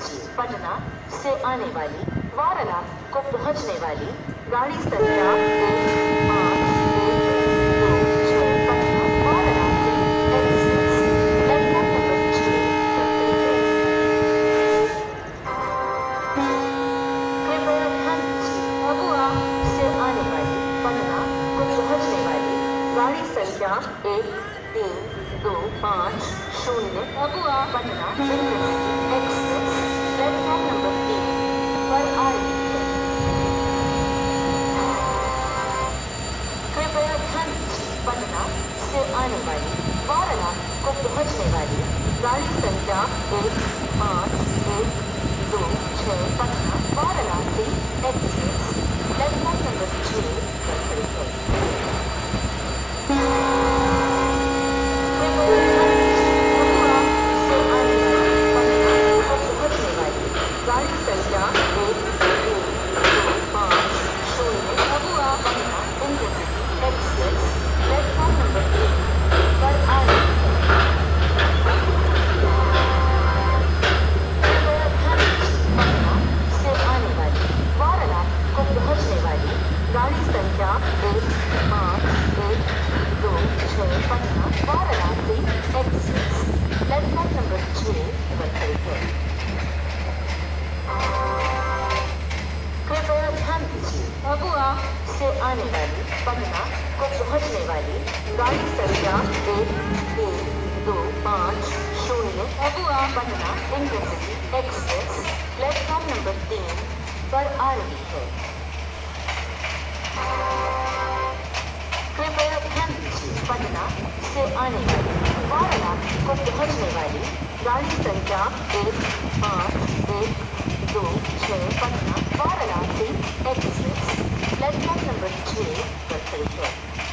लीजिए। पटना से आने वाली वाराणसी को पहुंचने वाली गाड़ी संख्या 1512 Patna Varanasi express platform number 6 पर खड़ी है। कृपया ध्यान दीजिए, भभुआ से आने वाली पटना को पहुंचने वाली गाड़ी संख्या 1325 Bhabua Patna intercity express platform number 3 पर आ रही है। कृपया ध्यान दीजिए, पटना से आने वाली वाराणसी को पहुंचने वाली गाड़ी संख्या 1512 Patna Varanasi express platform number 6 पर खड़ी है। गाड़ी संख्या 1325 Bhabua Patna intercity express platform number 3 पर आ रही है। कृपया ध्यान दीजिए, पटना से आने वाली वाराणसी को पहुंचने वाली गाड़ी संख्या 1512 Patna Varanasi express platform number 6 पर खड़ी है। कृपया ध्यान दीजिए, भभुआ से आने वाली पटना को पहुंचने वाली गाड़ी संख्या 1325 Bhabua Patna intercity express platform number 3 पर आ रही है। कृपया ध्यान दीजिए, पटना से आने वाली वाराणसी को पहुंचने वाली गाड़ी संख्या 1512 Patna Varanasi express platform number 6 पर खड़ी है।